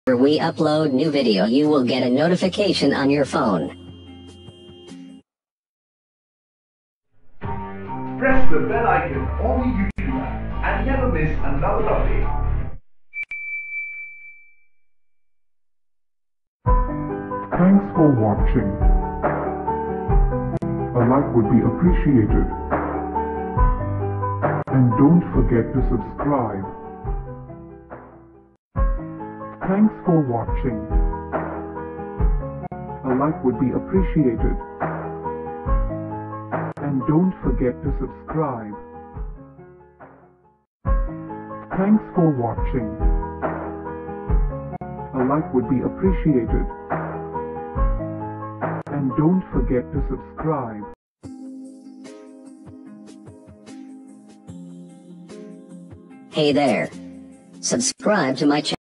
we upload new video, you will get a notification on your phone. Press the bell icon on the YouTube app and never miss another update. Thanks for watching. A like would be appreciated. And don't forget to subscribe. Thanks for watching. A like would be appreciated. And don't forget to subscribe. Thanks for watching. A like would be appreciated. And don't forget to subscribe. Hey there. Subscribe to my channel.